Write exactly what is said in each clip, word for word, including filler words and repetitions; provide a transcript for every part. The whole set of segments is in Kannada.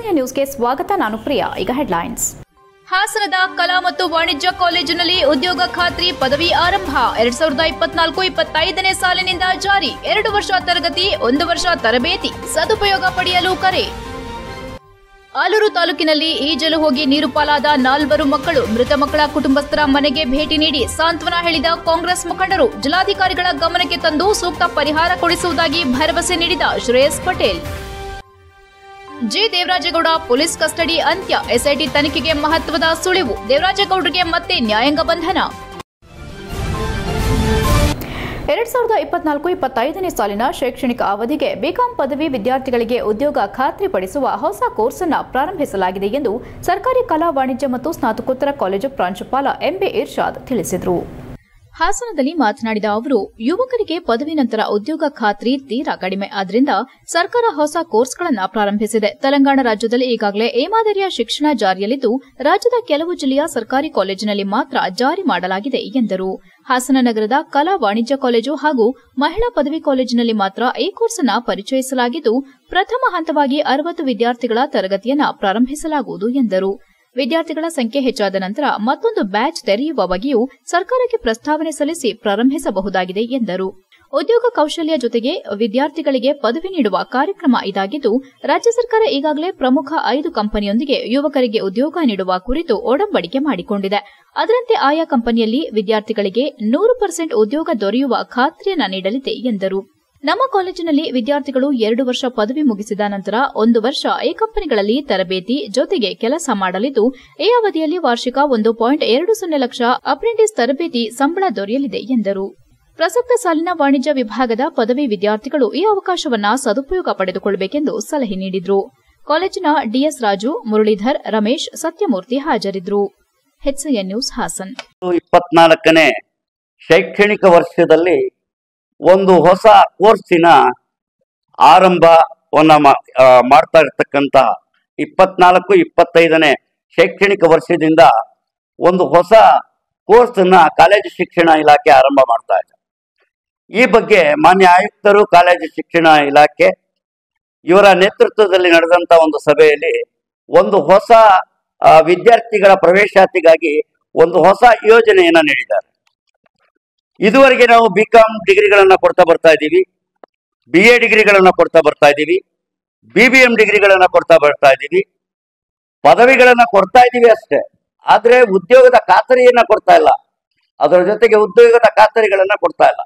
ಹೆಚ್ಐ ನ್ಯೂಸ್ಗೆ ಸ್ವಾಗತ. ನಾನು ಪ್ರಿಯಾ. ಈಗ ಹೆಡ್ಲೈನ್ಸ್. ಹಾಸನದ ಕಲಾ ಮತ್ತು ವಾಣಿಜ್ಯ ಕಾಲೇಜಿನಲ್ಲಿ ಉದ್ಯೋಗ ಖಾತ್ರಿ ಪದವಿ ಆರಂಭ. ಎರಡ್ ಸಾವಿರದ ಇಪ್ಪತ್ನಾಲ್ಕು ಇಪ್ಪತ್ತೈದನೇ ಸಾಲಿನಿಂದ ಜಾರಿ. ಎರಡು ವರ್ಷ ತರಗತಿ, ಒಂದು ವರ್ಷ ತರಬೇತಿ ಸದುಪಯೋಗ ಪಡೆಯಲು ಕರೆ. ಆಲೂರು ತಾಲೂಕಿನಲ್ಲಿ ಈಜಲು ಹೋಗಿ ನೀರು ಪಾಲಾದ ನಾಲ್ವರು ಮಕ್ಕಳು. ಮೃತ ಮಕ್ಕಳ ಕುಟುಂಬಸ್ಥರ ಮನೆಗೆ ಭೇಟಿ ನೀಡಿ ಸಾಂತ್ವನ ಹೇಳಿದ ಕಾಂಗ್ರೆಸ್ ಮುಖಂಡರು. ಜಿಲ್ಲಾಧಿಕಾರಿಗಳ ಗಮನಕ್ಕೆ ತಂದು ಸೂಕ್ತ ಪರಿಹಾರ ಕೊಡಿಸುವುದಾಗಿ ಭರವಸೆ ನೀಡಿದ Shreyas Patel. J Devarajegowda police custody ಅಂತ್ಯ. ಎಸ್ಐಟಿ ತನಿಖೆಗೆ ಮಹತ್ವದ ಸುಳಿವು. ದೇವರಾಜೇಗೌಡರಿಗೆ ಮತ್ತೆ ನ್ಯಾಯಾಂಗ ಬಂಧನ. ಎರಡ್ ಸಾವಿರದ ಇಪ್ಪತ್ನಾಲ್ಕು ಇಪ್ಪತ್ತೈದನೇ ಸಾಲಿನ ಶೈಕ್ಷಣಿಕ ಅವಧಿಗೆ ಬಿಕಾಂ ಪದವಿ ವಿದ್ಯಾರ್ಥಿಗಳಿಗೆ ಉದ್ಯೋಗ ಖಾತ್ರಿಪಡಿಸುವ ಹೊಸ ಕೋರ್ಸ್ ಅನ್ನು ಪ್ರಾರಂಭಿಸಲಾಗಿದೆ ಎಂದು ಸರ್ಕಾರಿ ಕಲಾ ವಾಣಿಜ್ಯ ಮತ್ತು ಸ್ನಾತಕೋತ್ತರ ಕಾಲೇಜು ಪ್ರಾಂಶುಪಾಲ ಎಂಬಿ ಇರ್ಷಾದ್ ತಿಳಿಸಿದರು. ಹಾಸನದಲ್ಲಿ ಮಾತನಾಡಿದ ಅವರು, ಯುವಕರಿಗೆ ಪದವಿ ನಂತರ ಉದ್ಯೋಗ ಖಾತ್ರಿ ತೀರಾ ಕಡಿಮೆ. ಆದ್ದರಿಂದ ಸರ್ಕಾರ ಹೊಸ ಕೋರ್ಸ್ಗಳನ್ನು ಪ್ರಾರಂಭಿಸಿದೆ. ತೆಲಂಗಾಣ ರಾಜ್ಯದಲ್ಲಿ ಈಗಾಗಲೇ ಎ ಮಾದರಿಯ ಶಿಕ್ಷಣ ಜಾರಿಯಲ್ಲಿದ್ದು, ರಾಜ್ಯದ ಕೆಲವು ಜಿಲ್ಲೆಯ ಸರ್ಕಾರಿ ಕಾಲೇಜಿನಲ್ಲಿ ಮಾತ್ರ ಜಾರಿ ಮಾಡಲಾಗಿದೆ ಎಂದರು. ಹಾಸನ ನಗರದ ಕಲಾ ವಾಣಿಜ್ಯ ಕಾಲೇಜು ಹಾಗೂ ಮಹಿಳಾ ಪದವಿ ಕಾಲೇಜಿನಲ್ಲಿ ಮಾತ್ರ ಈ ಕೋರ್ಸ್ ಅನ್ನು ಪರಿಚಯಿಸಲಾಗಿದ್ದು, ಪ್ರಥಮ ಹಂತವಾಗಿ ಅರವತ್ತು ವಿದ್ಯಾರ್ಥಿಗಳ ತರಗತಿಯನ್ನು ಪ್ರಾರಂಭಿಸಲಾಗುವುದು ಎಂದರು. ವಿದ್ಯಾರ್ಥಿಗಳ ಸಂಖ್ಯೆ ಹೆಚ್ಚಾದ ನಂತರ ಮತ್ತೊಂದು ಬ್ಯಾಚ್ ತೆರೆಯುವ ಬಗ್ಗೆಯೂ ಸರ್ಕಾರಕ್ಕೆ ಪ್ರಸ್ತಾವನೆ ಸಲ್ಲಿಸಿ ಪ್ರಾರಂಭಿಸಬಹುದಾಗಿದೆ ಎಂದರು. ಉದ್ಯೋಗ ಕೌಶಲ್ಯ ಜೊತೆಗೆ ವಿದ್ಯಾರ್ಥಿಗಳಿಗೆ ಪದವಿ ನೀಡುವ ಕಾರ್ಯಕ್ರಮ ಇದಾಗಿದ್ದು, ರಾಜ್ಯ ಸರ್ಕಾರ ಈಗಾಗಲೇ ಪ್ರಮುಖ ಐದು ಕಂಪನಿಯೊಂದಿಗೆ ಯುವಕರಿಗೆ ಉದ್ಯೋಗ ನೀಡುವ ಕುರಿತು ಒಡಂಬಡಿಕೆ ಮಾಡಿಕೊಂಡಿದೆ. ಅದರಂತೆ ಆಯಾ ಕಂಪನಿಯಲ್ಲಿ ವಿದ್ಯಾರ್ಥಿಗಳಿಗೆ ನೂರು ಪರ್ಸೆಂಟ್ ಉದ್ಯೋಗ ದೊರೆಯುವ ಖಾತ್ರಿಯನ್ನ ನೀಡಲಿದೆ ಎಂದರು. ನಮ್ಮ ಕಾಲೇಜಿನಲ್ಲಿ ವಿದ್ಯಾರ್ಥಿಗಳು ಎರಡು ವರ್ಷ ಪದವಿ ಮುಗಿಸಿದ ನಂತರ ಒಂದು ವರ್ಷ ಈ ಕಂಪನಿಗಳಲ್ಲಿ ತರಬೇತಿ ಜೊತೆಗೆ ಕೆಲಸ ಮಾಡಲಿದ್ದು, ಈ ಅವಧಿಯಲ್ಲಿ ವಾರ್ಷಿಕ ಒಂದು ಪಾಯಿಂಟ್ ಎರಡು ಸೊನ್ನೆ ಲಕ್ಷ ಅಪ್ರೆಂಟಿಸ್ ತರಬೇತಿ ಸಂಬಳ ದೊರೆಯಲಿದೆ ಎಂದರು. ಪ್ರಸಕ್ತ ಸಾಲಿನ ವಾಣಿಜ್ಯ ವಿಭಾಗದ ಪದವಿ ವಿದ್ಯಾರ್ಥಿಗಳು ಈ ಅವಕಾಶವನ್ನು ಸದುಪಯೋಗ ಪಡೆದುಕೊಳ್ಳಬೇಕೆಂದು ಸಲಹೆ ನೀಡಿದರು. ಕಾಲೇಜಿನ ಡಿಎಸ್ ರಾಜು, ಮುರಳೀಧರ್, ರಮೇಶ್, ಸತ್ಯಮೂರ್ತಿ ಹಾಜರಿದ್ದರು. HI news Hassan. ಇಪ್ಪತ್ನಾಲ್ಕನೇ ಶೈಕ್ಷಣಿಕ ವರ್ಷದಲ್ಲಿ ಒಂದು ಹೊಸ ಕೋರ್ಸಿನ ಆರಂಭವನ್ನ ಮಾಡ್ತಾ ಇರ್ತಕ್ಕಂತಹ ಇಪ್ಪತ್ನಾಲ್ಕು ಇಪ್ಪತ್ತೈದನೇ ಶೈಕ್ಷಣಿಕ ವರ್ಷದಿಂದ ಒಂದು ಹೊಸ ಕೋರ್ಸ್ ಅನ್ನ ಕಾಲೇಜು ಶಿಕ್ಷಣ ಇಲಾಖೆ ಆರಂಭ ಮಾಡ್ತಾ ಇದೆ. ಈ ಬಗ್ಗೆ ಮಾನ್ಯ ಆಯುಕ್ತರು, ಕಾಲೇಜು ಶಿಕ್ಷಣ ಇಲಾಖೆ ಇವರ ನೇತೃತ್ವದಲ್ಲಿ ನಡೆದಂತ ಒಂದು ಸಭೆಯಲ್ಲಿ ಒಂದು ಹೊಸ ವಿದ್ಯಾರ್ಥಿಗಳ ಪ್ರವೇಶಾತಿಗಾಗಿ ಒಂದು ಹೊಸ ಯೋಜನೆಯನ್ನ ನೀಡಿದ್ದಾರೆ. ಇದುವರೆಗೆ ನಾವು ಬಿ ಕಾಮ್ ಡಿಗ್ರಿಗಳನ್ನ ಕೊಡ್ತಾ ಬರ್ತಾ ಇದ್ದೀವಿ, ಬಿ ಎ ಡಿಗ್ರಿಗಳನ್ನ ಕೊಡ್ತಾ ಬರ್ತಾ ಇದ್ದೀವಿ, ಬಿ ಬಿ ಎಂ ಡಿಗ್ರಿಗಳನ್ನ ಕೊಡ್ತಾ ಬರ್ತಾ ಇದ್ದೀವಿ, ಪದವಿಗಳನ್ನ ಕೊಡ್ತಾ ಇದ್ದೀವಿ ಅಷ್ಟೇ. ಆದ್ರೆ ಉದ್ಯೋಗದ ಖಾತರಿಯನ್ನ ಕೊಡ್ತಾ ಇಲ್ಲ. ಅದರ ಜೊತೆಗೆ ಉದ್ಯೋಗದ ಖಾತರಿಗಳನ್ನ ಕೊಡ್ತಾ ಇಲ್ಲ.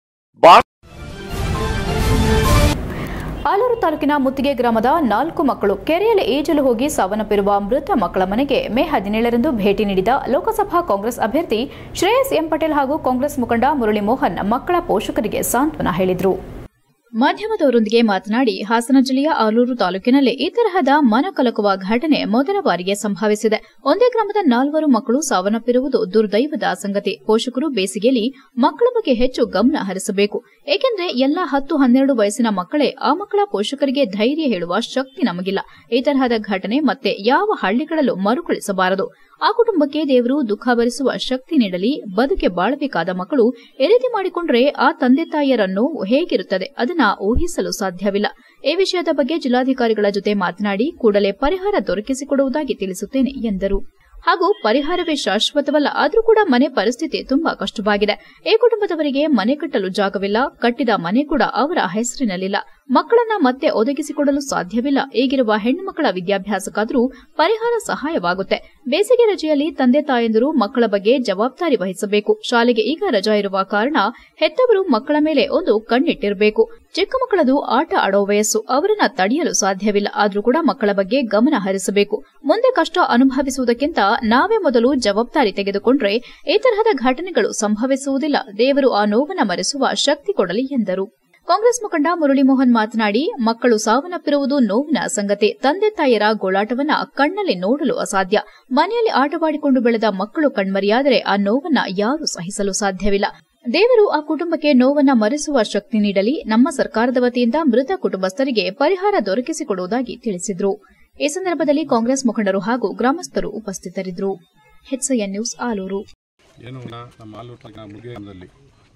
ಆಲೂರು ತಾಲೂಕಿನ ಮುತ್ತಿಗೆ ಗ್ರಾಮದ ನಾಲ್ಕು ಮಕ್ಕಳು ಕೆರೆಯಲ್ಲಿ ಈಜಲು ಹೋಗಿ ಸಾವನ್ನಪ್ಪಿರುವ ಮೃತ ಮಕ್ಕಳ ಮನೆಗೆ ಮೇ ಹದಿನೇಳರಂದು ಭೇಟಿ ನೀಡಿದ ಲೋಕಸಭಾ ಕಾಂಗ್ರೆಸ್ ಅಭ್ಯರ್ಥಿ ಶ್ರೇಯಸ್ ಎಂ ಪಟೇಲ್ ಹಾಗೂ ಕಾಂಗ್ರೆಸ್ ಮುಖಂಡ ಮುರಳಿ ಮೋಹನ್ ಮಕ್ಕಳ ಪೋಷಕರಿಗೆ ಸಾಂತ್ವನ ಹೇಳಿದರು. ಮಾಧ್ಯಮದವರೊಂದಿಗೆ ಮಾತನಾಡಿ, ಹಾಸನ ಜಿಲ್ಲೆಯ ಆಲೂರು ತಾಲೂಕಿನಲ್ಲಿ ಈ ತರಹದ ಮನಕಲಕುವ ಘಟನೆ ಮೊದಲ ಬಾರಿಗೆ ಸಂಭವಿಸಿದೆ. ಒಂದೇ ಗ್ರಾಮದ ನಾಲ್ವರು ಮಕ್ಕಳು ಸಾವನ್ನಪ್ಪಿರುವುದು ದುರ್ದೈವದ ಸಂಗತಿ. ಪೋಷಕರು ಬೇಸಿಗೆಯಲ್ಲಿ ಮಕ್ಕಳ ಬಗ್ಗೆ ಹೆಚ್ಚು ಗಮನ ಹರಿಸಬೇಕು. ಏಕೆಂದರೆ ಎಲ್ಲಾ ಹತ್ತು ಹನ್ನೆರಡು ವಯಸ್ಸಿನ ಮಕ್ಕಳೇ. ಆ ಮಕ್ಕಳ ಪೋಷಕರಿಗೆ ಧೈರ್ಯ ಹೇಳುವ ಶಕ್ತಿ ನಮಗಿಲ್ಲ. ಈ ತರಹದ ಘಟನೆ ಮತ್ತೆ ಯಾವ ಹಳ್ಳಿಗಳಲ್ಲೂ ಮರುಕಳಿಸಬಾರದು. ಆ ಕುಟುಂಬಕ್ಕೆ ದೇವರು ದುಃಖ ಭರಿಸುವ ಶಕ್ತಿ ನೀಡಲಿ. ಬದುಕೆ ಬಾಳಬೇಕಾದ ಮಕ್ಕಳು ಈ ರೀತಿ ಮಾಡಿಕೊಂಡ್ರೆ ಆ ತಂದೆ ತಾಯಿಯರನ್ನು ಹೇಗಿರುತ್ತದೆ ಅದನ್ನ ಊಹಿಸಲು ಸಾಧ್ಯವಿಲ್ಲ. ಈ ವಿಷಯದ ಬಗ್ಗೆ ಜಿಲ್ಲಾಧಿಕಾರಿಗಳ ಜೊತೆ ಮಾತನಾಡಿ ಕೂಡಲೇ ಪರಿಹಾರ ದೊರಕಿಸಿಕೊಡುವುದಾಗಿ ತಿಳಿಸುತ್ತೇನೆ ಎಂದರು. ಹಾಗೂ ಪರಿಹಾರವೇ ಶಾಶ್ವತವಲ್ಲ, ಆದರೂ ಕೂಡ ಮನೆ ಪರಿಸ್ಥಿತಿ ತುಂಬಾ ಕಷ್ಟವಾಗಿದೆ. ಈ ಕುಟುಂಬದವರಿಗೆ ಮನೆ ಕಟ್ಟಲು ಜಾಗವಿಲ್ಲ. ಕಟ್ಟಿದ ಮನೆ ಕೂಡ ಅವರ ಹೆಸರಿನಲ್ಲಿಲ್ಲ. ಮಕ್ಕಳನ್ನ ಮತ್ತೆ ಒದಗಿಸಿಕೊಡಲು ಸಾಧ್ಯವಿಲ್ಲ. ಈಗಿರುವ ಹೆಣ್ಣು ಮಕ್ಕಳ ವಿದ್ಯಾಭ್ಯಾಸಕ್ಕಾದರೂ ಪರಿಹಾರ ಸಹಾಯವಾಗುತ್ತೆ. ಬೇಸಿಗೆ ರಜೆಯಲ್ಲಿ ತಂದೆ ತಾಯಂದಿರು ಮಕ್ಕಳ ಬಗ್ಗೆ ಜವಾಬ್ದಾರಿ ವಹಿಸಬೇಕು. ಶಾಲೆಗೆ ಈಗ ರಜಾ ಇರುವ ಕಾರಣ ಹೆತ್ತವರು ಮಕ್ಕಳ ಮೇಲೆ ಒಂದು ಕಣ್ಣಿಟ್ಟಿರಬೇಕು. ಚಿಕ್ಕ ಮಕ್ಕಳದು ಆಟ ಆಡೋ ವಯಸ್ಸು, ಅವರನ್ನ ತಡೆಯಲು ಸಾಧ್ಯವಿಲ್ಲ. ಆದರೂ ಕೂಡ ಮಕ್ಕಳ ಬಗ್ಗೆ ಗಮನ ಹರಿಸಬೇಕು. ಮುಂದೆ ಕಷ್ಟ ಅನುಭವಿಸುವುದಕ್ಕಿಂತ ನಾವೇ ಮೊದಲು ಜವಾಬ್ದಾರಿ ತೆಗೆದುಕೊಂಡ್ರೆ ಈ ತರಹದ ಘಟನೆಗಳು ಸಂಭವಿಸುವುದಿಲ್ಲ. ದೇವರು ಆ ನೋವನ್ನು ಮರೆಸುವ ಶಕ್ತಿ ಕೊಡಲಿ ಎಂದರು. ಕಾಂಗ್ರೆಸ್ ಮುಖಂಡ ಮುರಳಿ ಮೋಹನ್ ಮಾತನಾಡಿ, ಮಕ್ಕಳು ಸಾವನ್ನಪ್ಪಿರುವುದು ನೋವಿನ ಸಂಗತಿ. ತಂದೆ ತಾಯಿಯರ ಗೋಳಾಟವನ್ನ ಕಣ್ಣಲ್ಲಿ ನೋಡಲು ಅಸಾಧ್ಯ. ಮನೆಯಲ್ಲಿ ಆಟವಾಡಿಕೊಂಡು ಬೆಳೆದ ಮಕ್ಕಳು ಕಣ್ಮರಿಯಾದರೆ ಆ ನೋವನ್ನ ಯಾರೂ ಸಹಿಸಲು ಸಾಧ್ಯವಿಲ್ಲ. ದೇವರು ಆ ಕುಟುಂಬಕ್ಕೆ ನೋವನ್ನ ಮರೆಸುವ ಶಕ್ತಿ ನೀಡಲಿ. ನಮ್ಮ ಸರ್ಕಾರದ ವತಿಯಿಂದ ಮೃತ ಕುಟುಂಬಸ್ಥರಿಗೆ ಪರಿಹಾರ ದೊರಕಿಸಿಕೊಡುವುದಾಗಿ ತಿಳಿಸಿದರು. ಈ ಸಂದರ್ಭದಲ್ಲಿ ಕಾಂಗ್ರೆಸ್ ಮುಖಂಡರು ಹಾಗೂ ಗ್ರಾಮಸ್ಥರು ಉಪಸ್ಥಿತರಿದ್ದರು. HI news Alur. ಏನು ನಮ್ಮ ಆಲೂರು ತಾಲೂಕಿನ ಮುಗಿಯಲ್ಲಿ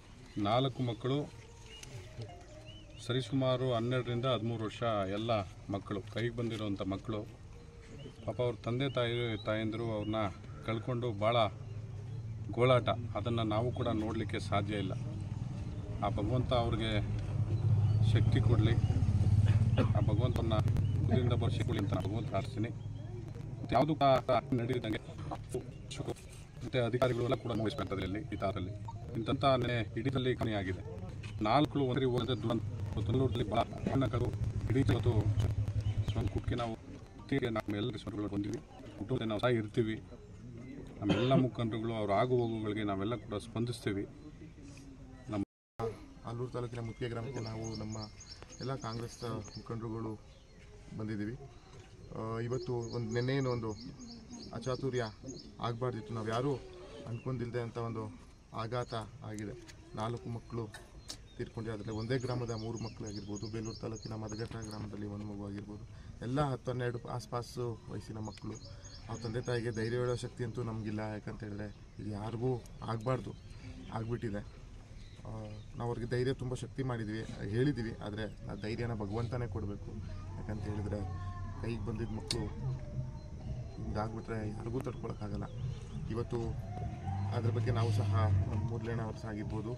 ನಾಲ್ಕು ಮಕ್ಕಳು ಸರಿಸುಮಾರು ಹನ್ನೆರಡರಿಂದ ಹದಿಮೂರು ವರ್ಷ ಎಲ್ಲ ಮಕ್ಕಳು ಕೈಗೆ ಬಂದಿರುವಂಥ ಮಕ್ಕಳು ಪಾಪ ಅವ್ರ ತಂದೆ ತಾಯಿ ತಾಯಂದಿರು ಅವ್ರನ್ನ ಕಳ್ಕೊಂಡು ಭಾಳ ಗೋಳಾಟ, ಅದನ್ನು ನಾವು ಕೂಡ ನೋಡಲಿಕ್ಕೆ ಸಾಧ್ಯ ಇಲ್ಲ. ಆ ಭಗವಂತ ಅವ್ರಿಗೆ ಶಕ್ತಿ ಕೊಡಲಿ, ಆ ಭಗವಂತನ ಖುದಿಂದ ಬರ್ಸಿಕೊಳ್ಳಿ ಅಂತ ಭಗವಂತ ಪ್ರಾರ್ಥಿಸ್ತೀನಿ. ಮತ್ತು ಯಾವುದು ನಡೆದಿದ್ದಂಗೆ ಮತ್ತು ಅಧಿಕಾರಿಗಳು ಎಲ್ಲ ಕೂಡ ವಹಿಸ್ಬೇಕಂತದ್ರಲ್ಲಿ ಈ ತಾರಲ್ಲಿ ಇಂಥ ಹಿಡಿದಲ್ಲಿ ಕಣಿಯಾಗಿದೆ. ನಾಲ್ಕು ಒಂದರಿ ಹೋಗದೆ ದುರಂತದಲ್ಲಿ ಭಾಳ ಹಣ್ಣಗಳು ಹಿಡಿ ಮತ್ತು ಸ್ವಂತ ಕುಟ್ಟಿಗೆ ನಾವು ನಮ್ಮೆಲ್ಲ ಸ್ವರ್ಗಳು ಬಂದಿವಿ. ಕುಟುಂಬದಲ್ಲಿ ನಾವು ಸಹ ಇರ್ತೀವಿ. ನಮ್ಮೆಲ್ಲ ಮುಖಂಡರುಗಳು ಅವ್ರ ಆಗು ಹೋಗುಗಳಿಗೆ ನಾವೆಲ್ಲ ಕೂಡ ಸ್ಪಂದಿಸ್ತೀವಿ. ನಮ್ಮ ಆಲೂರು ತಾಲೂಕಿನ ಮುಖ್ಯ ಗ್ರಾಮಕ್ಕೆ ನಾವು ನಮ್ಮ ಎಲ್ಲ ಕಾಂಗ್ರೆಸ್ ಮುಖಂಡರುಗಳು ಬಂದಿದ್ದೀವಿ. ಇವತ್ತು ಒಂದು ನಿನ್ನೆಯೇನು ಒಂದು ಅಚಾತುರ್ಯ ಆಗಬಾರ್ದಿತ್ತು, ನಾವು ಯಾರೂ ಅಂದ್ಕೊಂಡಿಲ್ಲದೆ ಅಂತ ಒಂದು ಆಘಾತ ಆಗಿದೆ. ನಾಲ್ಕು ಮಕ್ಕಳು ತೀರ್ಕೊಂಡಿದ್ದಾರೆ. ಅದರಲ್ಲಿ ಒಂದೇ ಗ್ರಾಮದ ಮೂರು ಮಕ್ಕಳು ಆಗಿರ್ಬೋದು, ಬೇಲೂರು ತಾಲೂಕಿನ ಮದಗಟ್ಟ ಗ್ರಾಮದಲ್ಲಿ ಒಂದು ಮಗು ಆಗಿರ್ಬೋದು, ಎಲ್ಲ ಹತ್ತು ಹನ್ನೆರಡು ಆಸ್ಪಾಸು ವಯಸ್ಸಿನ ಮಕ್ಕಳು. ಆ ತಂದೆ ತಾಯಿಗೆ ಧೈರ್ಯ ಹೇಳೋ ಶಕ್ತಿ ಅಂತೂ ನಮಗಿಲ್ಲ. ಯಾಕಂತ ಹೇಳಿದ್ರೆ ಇದು ಯಾರಿಗೂ ಆಗಬಾರ್ದು, ಆಗಿಬಿಟ್ಟಿದೆ. ನಾವು ಅವ್ರಿಗೆ ಧೈರ್ಯ ತುಂಬ ಶಕ್ತಿ ಮಾಡಿದ್ವಿ, ಹೇಳಿದ್ವಿ. ಆದರೆ ಆ ಧೈರ್ಯನ ಭಗವಂತನೇ ಕೊಡಬೇಕು. ಯಾಕಂತ ಹೇಳಿದ್ರೆ ಕೈಗೆ ಬಂದಿದ್ದ ಮಕ್ಕಳು ಹಿಂಗಾಗ್ಬಿಟ್ರೆ ಯಾರಿಗೂ ತಡ್ಕೊಳಕ್ಕಾಗಲ್ಲ. ಇವತ್ತು ಅದ್ರ ಬಗ್ಗೆ ನಾವು ಸಹ ಒಂದು ಮುರಳೀಣ್ಣ ಅವರು ಸಹ ಆಗಿರ್ಬೋದು,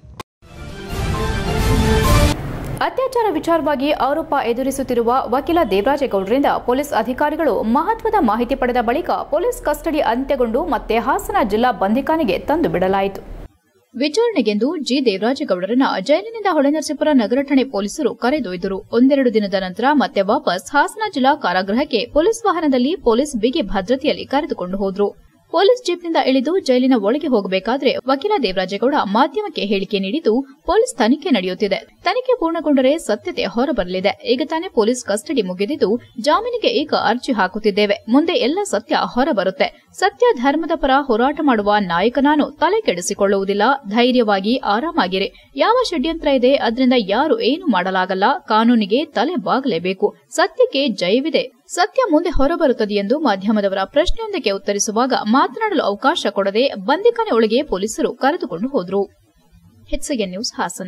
ಅತ್ಯಾಚಾರ ವಿಚಾರವಾಗಿ ಆರೋಪ ಎದುರಿಸುತ್ತಿರುವ ವಕೀಲ ದೇವರಾಜೇಗೌಡರಿಂದ ಪೊಲೀಸ್ ಅಧಿಕಾರಿಗಳು ಮಹತ್ವದ ಮಾಹಿತಿ ಪಡೆದ ಬಳಿಕ ಪೊಲೀಸ್ ಕಸ್ಟಡಿ ಅಂತ್ಯಗೊಂಡು ಮತ್ತೆ ಹಾಸನ ಜಿಲ್ಲಾ ಬಂಧಿಖಾನೆಗೆ ತಂದು ಬಿಡಲಾಯಿತು. ವಿಚಾರಣೆಗೆಂದು ಜಿ ದೇವರಾಜೇಗೌಡರನ್ನ ಜೈಲಿನಿಂದ ಹೊಳೆನರಸೀಪುರ ನಗರ ಠಾಣೆ ಪೊಲೀಸರು ಕರೆದೊಯ್ದರು. ಒಂದೆರಡು ದಿನದ ನಂತರ ಮತ್ತೆ ವಾಪಸ್ ಹಾಸನ ಜಿಲ್ಲಾ ಕಾರಾಗೃಹಕ್ಕೆ ಪೊಲೀಸ್ ವಾಹನದಲ್ಲಿ ಪೊಲೀಸ್ ಬಿಗಿ ಭದ್ರತೆಯಲ್ಲಿ ಕರೆದುಕೊಂಡು ಹೋದ್ರು. ಪೊಲೀಸ್ ಜೀಪ್ನಿಂದ ಇಳಿದು ಜೈಲಿನ ಒಳಗೆ ಹೋಗಬೇಕಾದ್ರೆ ವಕೀಲ ದೇವರಾಜೇಗೌಡ ಮಾಧ್ಯಮಕ್ಕೆ ಹೇಳಿಕೆ ನೀಡಿದ್ದು, ಪೊಲೀಸ್ ತನಿಖೆ ನಡೆಯುತ್ತಿದೆ, ತನಿಖೆ ಪೂರ್ಣಗೊಂಡರೆ ಸತ್ಯತೆ ಹೊರಬರಲಿದೆ. ಈಗ ತಾನೇ ಪೊಲೀಸ್ ಕಸ್ಟಡಿ ಮುಗಿದಿದ್ದು ಜಾಮೀನಿಗೆ ಈಗ ಅರ್ಜಿ ಹಾಕುತ್ತಿದ್ದೇವೆ. ಮುಂದೆ ಎಲ್ಲ ಸತ್ಯ ಹೊರಬರುತ್ತೆ. ಸತ್ಯ ಧರ್ಮದ ಪರ ಹೋರಾಟ ಮಾಡುವ ನಾಯಕ ನಾನು. ತಲೆ ಕೆಡಿಸಿಕೊಳ್ಳುವುದಿಲ್ಲ. ಧೈರ್ಯವಾಗಿ ಆರಾಮಾಗಿರಿ. ಯಾವ ಷಡ್ಯಂತ್ರ ಇದೆ ಅದರಿಂದ ಯಾರು ಏನು ಮಾಡಲಾಗಲ್ಲ. ಕಾನೂನಿಗೆ ತಲೆ ಬಾಗಲೇಬೇಕು. ಸತ್ಯಕ್ಕೆ ಜಯವಿದೆ. ಸತ್ಯ ಮುಂದೆ ಹೊರಬರುತ್ತದೆ ಎಂದು ಮಾಧ್ಯಮದವರ ಪ್ರಶ್ನೆಯೊಂದಕ್ಕೆ ಉತ್ತರಿಸುವಾಗ ಮಾತನಾಡಲು ಅವಕಾಶ ಕೊಡದೆ ಬಂಧಿಖಾನೆ ಒಳಗೆ ಪೊಲೀಸರು ಕರೆದುಕೊಂಡು ಹೋದರು. ಹೆಚ್ಸಿಗೆ ನ್ಯೂಸ್ ಹಾಸನ್.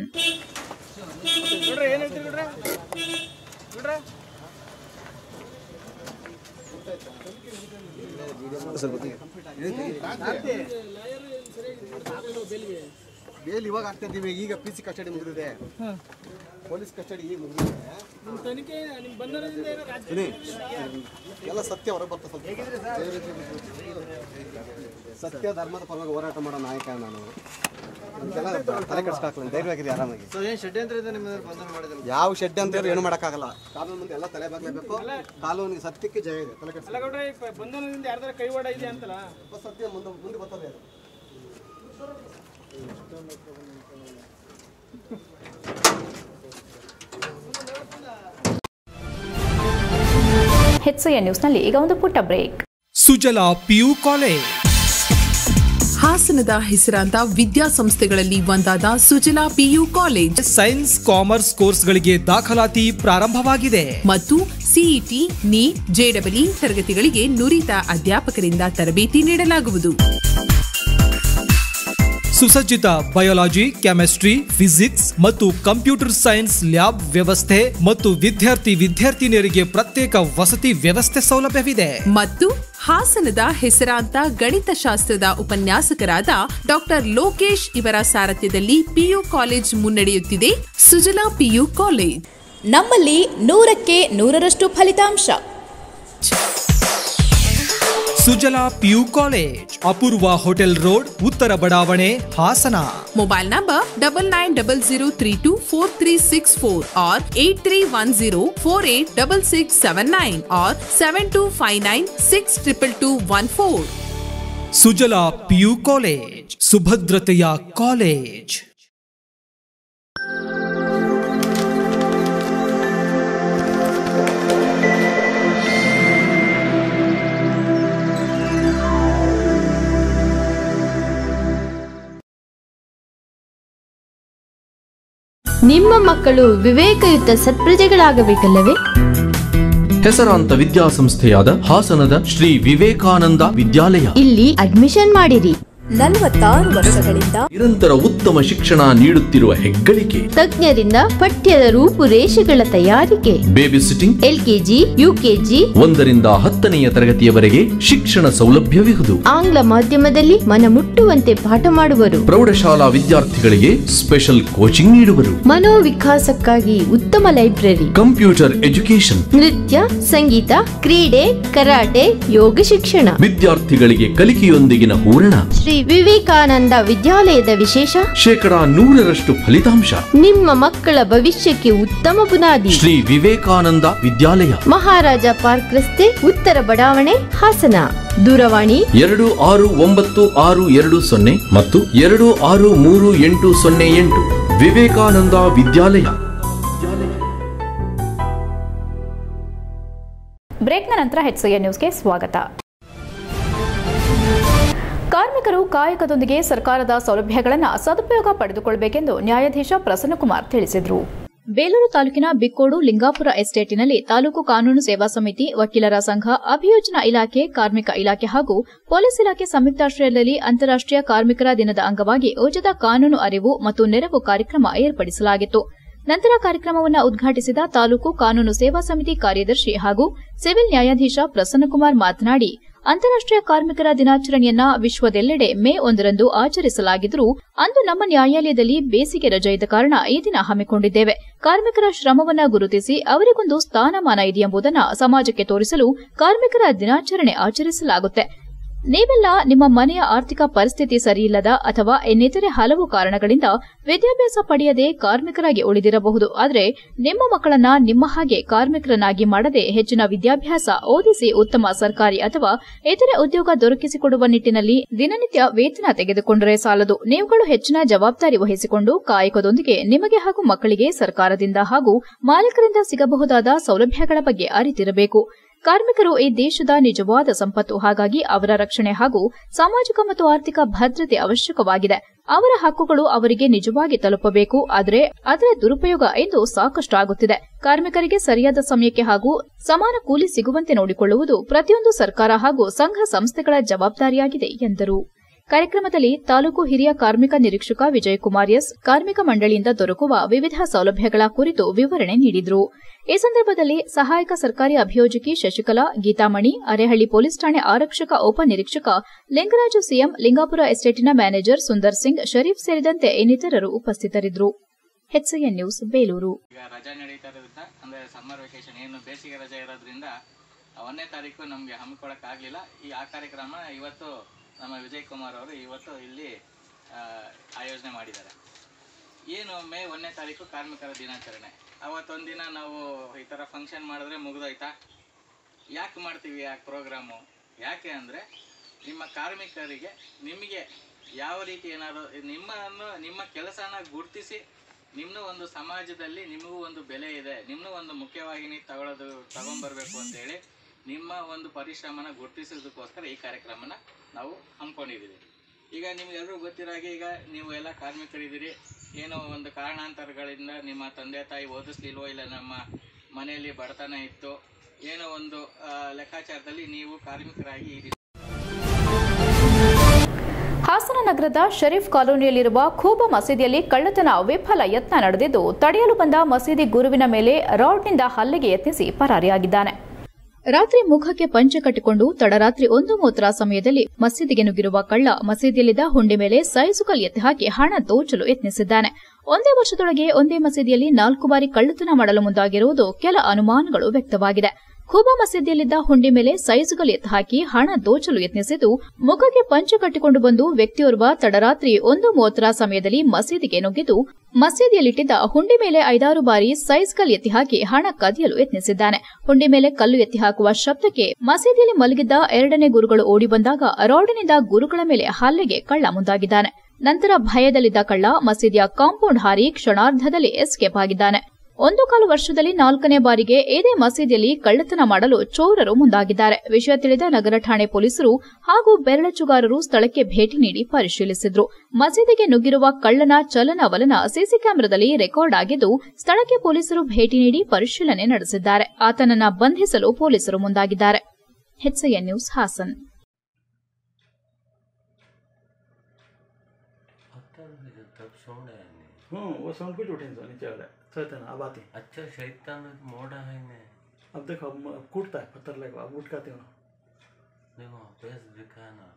ಬೇಲ್ ಇವಾಗ ಆಗ್ತಾ ಇದ್ದೀವಿ. ಈಗ ಪಿ ಸಿ ಕಸ್ಟಡಿ ಮುಗಿದಿದೆ, ಪೊಲೀಸ್ ಕಸ್ಟಡಿ ಈಗ ಮುಗಿದಿದೆ. ಎಲ್ಲ ಸತ್ಯ ಹೊರಗೆ ಬರ್ತಾ ಸ್ವಲ್ಪ ಸತ್ಯ ಧರ್ಮದ ಪರವಾಗಿ ಹೋರಾಟ ಮಾಡೋ ನಾಯಕ ನಾನು. ತಲೆ ಕೆಡಿಸ್ಕಾಕ್ಲ, ಧೈರ್ಯವಾಗಿರಿ, ಆರಾಮಾಗಿ. ಯಾವ ಷಡ್ಯ ಅಂತ ಏನು ಮಾಡೋಕ್ಕಾಗಲ್ಲ. ಕಾನೂನು ಮುಂದೆ ಎಲ್ಲ ತಲೆ ಬಾಗ್ಲೇಬೇಕು. ಕಾನೂನಿಗೆ ಸತ್ಯಕ್ಕೆ ಜಯ ಇದೆ. ತಲೆ ಕೆಡಿಸ್ ಸತ್ಯ ಮುಂದೆ ಮುಂದೆ ಬರ್ತದೆ. ಹೆಚ್ಸಿಯ ನ್ಯೂಸ್ನಲ್ಲಿ ಈಗ ಒಂದು ಪುಟ್ಟ ಬ್ರೇಕ್. ಸುಜಲಾ ಪಿಯು ಕಾಲೇಜ್ ಹಾಸನದ ಹೆಸರಾಂತ ವಿದ್ಯಾಸಂಸ್ಥೆಗಳಲ್ಲಿ ಒಂದಾದ Sujala PU college science commerce ಕೋರ್ಸ್ಗಳಿಗೆ ದಾಖಲಾತಿ ಪ್ರಾರಂಭವಾಗಿದೆ ಮತ್ತು ಸಿಇಟಿ, ನೀಟ್, ಜೆಡಬ್ಲ್ಇ ತರಗತಿಗಳಿಗೆ ನುರಿತ ಅಧ್ಯಾಪಕರಿಂದ ತರಬೇತಿ ನೀಡಲಾಗುವುದು. ಸುಸಜ್ಜಿತ ಬಯಾಲಜಿ, ಕೆಮಿಸ್ಟ್ರಿ, ಫಿಸಿಕ್ಸ್ ಮತ್ತು ಕಂಪ್ಯೂಟರ್ ಸೈನ್ಸ್ ಲ್ಯಾಬ್ ವ್ಯವಸ್ಥೆ ಮತ್ತು ವಿದ್ಯಾರ್ಥಿ ವಿದ್ಯಾರ್ಥಿನಿಯರಿಗೆ ಪ್ರತ್ಯೇಕ ವಸತಿ ವ್ಯವಸ್ಥೆ ಸೌಲಭ್ಯವಿದೆ. ಮತ್ತು ಹಾಸನದ ಹೆಸರಾಂತ ಗಣಿತಶಾಸ್ತ್ರದ ಉಪನ್ಯಾಸಕರಾದ ಡಾಕ್ಟರ್ ಲೋಕೇಶ್ ಇವರ ಸಾರಥ್ಯದಲ್ಲಿ ಪಿಯು ಕಾಲೇಜ್ ಮುನ್ನಡೆಯುತ್ತಿದೆ. ಸುಜಲಾ ಪಿಯು ಕಾಲೇಜ್, ನಮ್ಮಲ್ಲಿ ನೂರಕ್ಕೆ ನೂರರಷ್ಟು ಫಲಿತಾಂಶ. Sujala PU college, Apoorva hotel road, ಉತ್ತರ ಬಡಾವಣೆ, Hassan. Mobile number double nine double zero three two four three six four और eight three one zero four eight double six seven nine और seven two five nine six triple two one four. Sujala PU college, ಸುಭದ್ರತೆಯ ಕಾಲೇಜ್. ನಿಮ್ಮ ಮಕ್ಕಳು ವಿವೇಕಯುತ ಸತ್ಪ್ರಜೆಗಳಾಗಬೇಕಲ್ಲವೇ? ಹೆಸರಾಂತ ವಿದ್ಯಾಸಂಸ್ಥೆಯಾದ ಹಾಸನದ ಶ್ರೀ ವಿವೇಕಾನಂದ ವಿದ್ಯಾಲಯ. ಇಲ್ಲಿ ಅಡ್ಮಿಷನ್ ಮಾಡಿರಿ. ನಲವತ್ತಾರು ವರ್ಷಗಳಿಂದ ನಿರಂತರ ಉತ್ತಮ ಶಿಕ್ಷಣ ನೀಡುತ್ತಿರುವ ಹೆಗ್ಗಳಿಕೆ, ತಜ್ಞರಿಂದ ಪಠ್ಯದ ರೂಪುರೇಷೆಗಳ ತಯಾರಿಕೆ, ಬೇಬಿ ಸಿಟ್ಟಿಂಗ್, ಎಲ್ಕೆಜಿ, ಯುಕೆಜಿ, ಒಂದರಿಂದ ಹತ್ತನೆಯ ತರಗತಿಯವರೆಗೆ ಶಿಕ್ಷಣ ಸೌಲಭ್ಯವಿರುವುದು. ಆಂಗ್ಲ ಮಾಧ್ಯಮದಲ್ಲಿ ಮನಮುಟ್ಟುವಂತೆ ಪಾಠ ಮಾಡುವರು. ಪ್ರೌಢಶಾಲಾ ವಿದ್ಯಾರ್ಥಿಗಳಿಗೆ ಸ್ಪೆಷಲ್ ಕೋಚಿಂಗ್ ನೀಡುವರು. ಮನೋವಿಕಾಸಕ್ಕಾಗಿ ಉತ್ತಮ ಲೈಬ್ರರಿ, ಕಂಪ್ಯೂಟರ್ ಎಜುಕೇಶನ್, ನೃತ್ಯ, ಸಂಗೀತ, ಕ್ರೀಡೆ, ಕರಾಟೆ, ಯೋಗ ಶಿಕ್ಷಣ. ವಿದ್ಯಾರ್ಥಿಗಳಿಗೆ ಕಲಿಕೆಯೊಂದಿಗಿನ ಹೂರಣ. ಶ್ರೀ ವಿವೇಕಾನಂದ ವಿದ್ಯಾಲಯದ ವಿಶೇಷ ಶೇಕಡಾ ನೂರರಷ್ಟು ಫಲಿತಾಂಶ. ನಿಮ್ಮ ಮಕ್ಕಳ ಭವಿಷ್ಯಕ್ಕೆ ಉತ್ತಮ ಬುನಾದಿ. ಶ್ರೀ ವಿವೇಕಾನಂದ ವಿದ್ಯಾಲಯ, ಮಹಾರಾಜ ಪಾರ್ಕ್ ರಸ್ತೆ, ಉತ್ತರ ಬಡಾವಣೆ, ಹಾಸನ. ದೂರವಾಣಿ ಎರಡು ಆರು ಒಂಬತ್ತು ಆರು ಎರಡು ಸೊನ್ನೆ ಮತ್ತು ಎರಡು ಆರು ಮೂರು ಎಂಟು ಸೊನ್ನೆ ಎಂಟು. ವಿವೇಕಾನಂದ ವಿದ್ಯಾಲಯ. ಬ್ರೇಕ್ನ ನಂತರ ಹೆಚ್ಸಿಎ ನ್ಯೂಸ್ಗೆ ಸ್ವಾಗತ. ಕಾರ್ಮಿಕರು ಕಾಯಕದೊಂದಿಗೆ ಸರ್ಕಾರದ ಸೌಲಭ್ಯಗಳನ್ನು ಸದುಪಯೋಗ ಪಡೆದುಕೊಳ್ಳಬೇಕೆಂದು ನ್ಯಾಯಾಧೀಶ ಪ್ರಸನ್ನಕುಮಾರ್ ತಿಳಿಸಿದರು. ಬೇಲೂರು ತಾಲೂಕಿನ ಬಿಕ್ಕೋಡು ಲಿಂಗಾಪುರ ಎಸ್ಟೇಟಿನಲ್ಲಿ ತಾಲೂಕು ಕಾನೂನು ಸೇವಾ ಸಮಿತಿ, ವಕೀಲರ ಸಂಘ, ಅಭಿಯೋಜನಾ ಇಲಾಖೆ, ಕಾರ್ಮಿಕ ಇಲಾಖೆ ಹಾಗೂ ಪೊಲೀಸ್ ಇಲಾಖೆ ಸಂಯುಕ್ತಾಶ್ರಯದಲ್ಲಿ ಅಂತಾರಾಷ್ಟೀಯ ಕಾರ್ಮಿಕರ ದಿನದ ಅಂಗವಾಗಿ ಉಚಿತ ಕಾನೂನು ಅರಿವು ಮತ್ತು ನೆರವು ಕಾರ್ಯಕ್ರಮ ಏರ್ಪಡಿಸಲಾಗಿತ್ತು. ನಂತರ ಕಾರ್ಯಕ್ರಮವನ್ನು ಉದ್ಘಾಟಿಸಿದ ತಾಲೂಕು ಕಾನೂನು ಸೇವಾ ಸಮಿತಿ ಕಾರ್ಯದರ್ಶಿ ಹಾಗೂ ಸಿವಿಲ್ ನ್ಯಾಯಾಧೀಶ ಪ್ರಸನ್ನಕುಮಾರ್ ಮಾತನಾಡಿ, ಅಂತಾರಾಷ್ಟೀಯ ಕಾರ್ಮಿಕರ ದಿನಾಚರಣೆಯನ್ನ ವಿಶ್ವದೆಲ್ಲೆಡೆ ಮೇ ಒಂದರಂದು ಆಚರಿಸಲಾಗಿದ್ದರೂ ಅಂದು ನಮ್ಮ ನ್ಯಾಯಾಲಯದಲ್ಲಿ ಬೇಸಿಗೆ ರಜೆ ಇದ್ದ ಕಾರಣ ಈ ದಿನ ಹಮ್ಮಿಕೊಂಡಿದ್ದೇವೆ. ಕಾರ್ಮಿಕರ ಶ್ರಮವನ್ನ ಗುರುತಿಸಿ ಅವರಿಗೊಂದು ಸ್ಥಾನಮಾನ ಇದೆಯೆಂಬುದನ್ನು ಸಮಾಜಕ್ಕೆ ತೋರಿಸಲು ಕಾರ್ಮಿಕರ ದಿನಾಚರಣೆ ಆಚರಿಸಲಾಗುತ್ತೆ. ನೀವೆಲ್ಲ ನಿಮ್ಮ ಮನೆಯ ಆರ್ಥಿಕ ಪರಿಸ್ಥಿತಿ ಸರಿಯಿಲ್ಲದ ಅಥವಾ ಇನ್ನಿತರೆ ಹಲವು ಕಾರಣಗಳಿಂದ ವಿದ್ಯಾಭ್ಯಾಸ ಪಡೆಯದೆ ಕಾರ್ಮಿಕರಾಗಿ ಉಳಿದಿರಬಹುದು. ಆದರೆ ನಿಮ್ಮ ಮಕ್ಕಳನ್ನ ನಿಮ್ಮ ಹಾಗೆ ಕಾರ್ಮಿಕರನ್ನಾಗಿ ಮಾಡದೆ ಹೆಚ್ಚಿನ ವಿದ್ಯಾಭ್ಯಾಸ ಓದಿಸಿ ಉತ್ತಮ ಸರ್ಕಾರಿ ಅಥವಾ ಇತರೆ ಉದ್ಯೋಗ ದೊರಕಿಸಿಕೊಡುವ ನಿಟ್ಟಿನಲ್ಲಿ ದಿನನಿತ್ಯ ವೇತನ ತೆಗೆದುಕೊಂಡರೆ ಸಾಲದು. ನೀವುಗಳು ಹೆಚ್ಚಿನ ಜವಾಬ್ದಾರಿ ವಹಿಸಿಕೊಂಡು ಕಾಯಕದೊಂದಿಗೆ ನಿಮಗೆ ಹಾಗೂ ಮಕ್ಕಳಿಗೆ ಸರ್ಕಾರದಿಂದ ಹಾಗೂ ಮಾಲೀಕರಿಂದ ಸಿಗಬಹುದಾದ ಸೌಲಭ್ಯಗಳ ಬಗ್ಗೆ ಅರಿತಿರಬೇಕು. ಕಾರ್ಮಿಕರು ಈ ದೇಶದ ನಿಜವಾದ ಸಂಪತ್ತು. ಹಾಗಾಗಿ ಅವರ ರಕ್ಷಣೆ ಹಾಗೂ ಸಾಮಾಜಿಕ ಮತ್ತು ಆರ್ಥಿಕ ಭದ್ರತೆ ಅವಶ್ಯಕವಾಗಿದೆ. ಅವರ ಹಕ್ಕುಗಳು ಅವರಿಗೆ ನಿಜವಾಗಿ ತಲುಪಬೇಕು. ಆದರೆ ಅದರ ದುರುಪಯೋಗ ಇಂದು ಸಾಕಷ್ಟು ಆಗುತ್ತಿದೆ. ಕಾರ್ಮಿಕರಿಗೆ ಸರಿಯಾದ ಸಮಯಕ್ಕೆ ಹಾಗೂ ಸಮಾನ ಕೂಲಿ ಸಿಗುವಂತೆ ನೋಡಿಕೊಳ್ಳುವುದು ಪ್ರತಿಯೊಂದು ಸರ್ಕಾರ ಹಾಗೂ ಸಂಘ ಸಂಸ್ಥೆಗಳ ಜವಾಬ್ದಾರಿಯಾಗಿದೆ ಎಂದರು. ಕಾರ್ಯಕ್ರಮದಲ್ಲಿ ತಾಲೂಕು ಹಿರಿಯ ಕಾರ್ಮಿಕ ನಿರೀಕ್ಷಕ ವಿಜಯಕುಮಾರ್ ಎಸ್ ಕಾರ್ಮಿಕ ಮಂಡಳಿಯಿಂದ ದೊರಕುವ ವಿವಿಧ ಸೌಲಭ್ಯಗಳ ಕುರಿತು ವಿವರಣೆ ನೀಡಿದರು. ಈ ಸಂದರ್ಭದಲ್ಲಿ ಸಹಾಯಕ ಸರ್ಕಾರಿ ಅಭಿಯೋಜಕಿ ಶಶಿಕಲಾ, ಗೀತಾಮಣಿ, ಅರೇಹಳ್ಳಿ ಪೊಲೀಸ್ ಠಾಣೆ ಆರಕ್ಷಕ ಉಪನಿರೀಕ್ಷಕ ಲಿಂಗರಾಜು ಸಿಎಂ, ಲಿಂಗಾಪುರ ಎಸ್ಟೇಟಿನ ಮ್ಯಾನೇಜರ್ ಸುಂದರ್ ಸಿಂಗ್, ಶರೀಫ್ ಸೇರಿದಂತೆ ಇನ್ನಿತರರು ಉಪಸ್ಥಿತರಿದ್ದರು. HCN news Belur. ರಜಾ ನಡೀತಾ ಇರೋದ್ರಿಂದ ಅಂದ್ರೆ ಸಮ್ಮರ್ ವೆಕೇಶನ್ ಏನು ಬೇಸಿಗೆ ರಜೆ ಇರೋದ್ರಿಂದ ಒಂದನೇ ತಾರೀಕು ನಮಗೆ ಹಮ್ಮಿಕೊಳ್ಳಕ್ ಆಗ್ಲಿಲ್ಲ. ಈ ಆ ಕಾರ್ಯಕ್ರಮ ಇವತ್ತು ನಮ್ಮ ವಿಜಯ್ ಕುಮಾರ್ ಅವರು ಇವತ್ತು ಇಲ್ಲಿ ಆಯೋಜನೆ ಮಾಡಿದ್ದಾರೆ. ಏನು ಮೇ ಒಂದನೇ ತಾರೀಕು ಕಾರ್ಮಿಕರ ದಿನಾಚರಣೆ. ಅವತ್ತೊಂದಿನ ನಾವು ಈ ಥರ ಫಂಕ್ಷನ್ ಮಾಡಿದ್ರೆ ಮುಗಿದೋಯ್ತಾ? ಯಾಕೆ ಮಾಡ್ತೀವಿ ಆ ಪ್ರೋಗ್ರಾಮು? ಯಾಕೆ ಅಂದರೆ ನಿಮ್ಮ ಕಾರ್ಮಿಕರಿಗೆ ನಿಮಗೆ ಯಾವ ರೀತಿ ಏನಾದರೂ ನಿಮ್ಮನ್ನು ನಿಮ್ಮ ಕೆಲಸನ ಗುರುತಿಸಿ ನಿಮ್ಮನ್ನು ಒಂದು ಸಮಾಜದಲ್ಲಿ ನಿಮಗೂ ಒಂದು ಬೆಲೆ ಇದೆ, ನಿಮ್ಮನ್ನು ಒಂದು ಮುಖ್ಯವಾಹಿನಿ ತಗೊಳ್ಳೋದು ತಗೊಂಡ್ಬರ್ಬೇಕು ಅಂತೇಳಿ ನಿಮ್ಮ ಒಂದು ಪರಿಶ್ರಮನ ಗುರುತಿಸೋದಕ್ಕೋಸ್ಕರ ಈ ಕಾರ್ಯಕ್ರಮನ ನಾವು ಹಮ್ಮಿಕೊಂಡಿದ್ದೀವಿ. ಈಗ ನಿಮ್ಗೆಲ್ಲರೂ ಗೊತ್ತಿರಾಗೆ ಈಗ ನೀವು ಎಲ್ಲ ಕಾರ್ಮಿಕರಿದ್ದೀರಿ. ಏನೋ ಒಂದು ಕಾರಣಾಂತರಗಳಿಂದ ನಿಮ್ಮ ತಂದೆ ತಾಯಿ ಓದಿಸ್ಲಿಲ್ವೋ, ಇಲ್ಲ ನಮ್ಮ ಮನೆಯಲ್ಲಿ ಬಡತನ ಇತ್ತು, ಏನೋ ಒಂದು ಲೆಕ್ಕಾಚಾರದಲ್ಲಿ ನೀವು ಕಾರ್ಮಿಕರಾಗಿ ಈ ಹಾಸನ ನಗರದ ಶರೀಫ್ ಕಾಲೋನಿಯಲ್ಲಿರುವ ಖೂಬಾ ಮಸೀದಿಯಲ್ಲಿ ಕಳ್ಳತನ ವಿಫಲ ಯತ್ನ ನಡೆದಿದ್ದು, ತಡೆಯಲು ಬಂದ ಮಸೀದಿ ಗುರುವಿನ ಮೇಲೆ ರಾಡ್ನಿಂದ ಹಲ್ಲೆಗೆ ಯತ್ನಿಸಿ ಪರಾರಿಯಾಗಿದ್ದಾನೆ. ರಾತ್ರಿ ಮುಖಕ್ಕೆ ಪಂಚೆ ಕಟ್ಟಿಕೊಂಡು ತಡರಾತ್ರಿ ಒಂದು ಮೂತ್ರ ಸಮಯದಲ್ಲಿ ಮಸೀದಿಗೆ ನುಗ್ಗಿರುವ ಕಳ್ಳ ಮಸೀದಿಯಲ್ಲಿದ್ದ ಹುಂಡಿ ಮೇಲೆ ಸೈಜುಕಲ್ ಎತ್ತಿ ಹಾಕಿ ಹಣ ದೋಚಲು ಯತ್ನಿಸಿದ್ದಾನೆ. ಒಂದೇ ವರ್ಷದೊಳಗೆ ಒಂದೇ ಮಸೀದಿಯಲ್ಲಿ ನಾಲ್ಕು ಬಾರಿ ಕಳ್ಳತನ ಮಾಡಲು ಮುಂದಾಗಿರುವುದು ಕೆಲ ಅನುಮಾನಗಳು ವ್ಯಕ್ತವಾಗಿದೆ. ಖೂಬಾ ಮಸೀದಿಯಲ್ಲಿದ್ದ ಹುಂಡಿ ಮೇಲೆ ಸೈಜುಗಲ್ ಎತ್ತಿ ಹಾಕಿ ಹಣ ದೋಚಲು ಯತ್ನಿಸಿದ್ದು, ಮುಖಕ್ಕೆ ಪಂಚೆ ಕಟ್ಟಿಕೊಂಡು ಬಂದು ವ್ಯಕ್ತಿಯೋರ್ವ ತಡರಾತ್ರಿ ಒಂದು ಮೂವತ್ತರ ಸಮಯದಲ್ಲಿ ಮಸೀದಿಗೆ ನುಗ್ಗಿದ್ದು, ಮಸೀದಿಯಲ್ಲಿಟ್ಟಿದ್ದ ಹುಂಡಿ ಮೇಲೆ ಐದಾರು ಬಾರಿ ಸೈಜ್ಗಲ್ ಎತ್ತಿ ಹಾಕಿ ಹಣ ಕದಿಯಲು ಯತ್ನಿಸಿದ್ದಾನೆ. ಹುಂಡಿ ಮೇಲೆ ಕಲ್ಲು ಎತ್ತಿ ಹಾಕುವ ಶಬ್ದಕ್ಕೆ ಮಸೀದಿಯಲ್ಲಿ ಮಲಗಿದ್ದ ಎರಡನೇ ಗುರುಗಳು ಓಡಿ ಬಂದಾಗ ರಾಡಿನಿಂದ ಗುರುಗಳ ಮೇಲೆ ಹಲ್ಲೆಗೆ ಕಳ್ಳ ಮುಂದಾಗಿದ್ದಾನೆ. ನಂತರ ಭಯದಲ್ಲಿದ್ದ ಕಳ್ಳ ಮಸೀದಿಯ ಕಾಂಪೌಂಡ್ ಹಾರಿ ಕ್ಷಣಾರ್ಧದಲ್ಲಿ ಎಸ್ಕೇಪ್ ಆಗಿದ್ದಾನೆ. ಒಂದು ಕಾಲು ವರ್ಷದಲ್ಲಿ ನಾಲ್ಕನೇ ಬಾರಿಗೆ ಇದೇ ಮಸೀದಿಯಲ್ಲಿ ಕಳ್ಳತನ ಮಾಡಲು ಚೋರರು ಮುಂದಾಗಿದ್ದಾರೆ. ವಿಷಯ ತಿಳಿದ ನಗರ ಠಾಣೆ ಪೊಲೀಸರು ಹಾಗೂ ಬೆರಳಚ್ಚುಗಾರರು ಸ್ಥಳಕ್ಕೆ ಭೇಟಿ ನೀಡಿ ಪರಿಶೀಲಿಸಿದ್ರು. ಮಸೀದಿಗೆ ನುಗ್ಗಿರುವ ಕಳ್ಳನ ಚಲನವಲನ ಸಿಸಿ ಕ್ಯಾಮೆರಾದಲ್ಲಿ ರೆಕಾರ್ಡ್ ಆಗಿದ್ದು, ಸ್ಥಳಕ್ಕೆ ಪೊಲೀಸರು ಭೇಟಿ ನೀಡಿ ಪರಿಶೀಲನೆ ನಡೆಸಿದ್ದಾರೆ. ಆತನನ್ನ ಬಂಧಿಸಲು ಪೊಲೀಸರು ಮುಂದಾಗಿದ್ದಾರೆ. HCN news Hassan. हूँ वो साउंड कुछ उठे नीचे वाले शैतान अब आती अच्छा शैतान मोड़ा है मैं अब देखो अब कूटता है पत्थर लगा अब उठकाते हो देखो बेस दिखा ना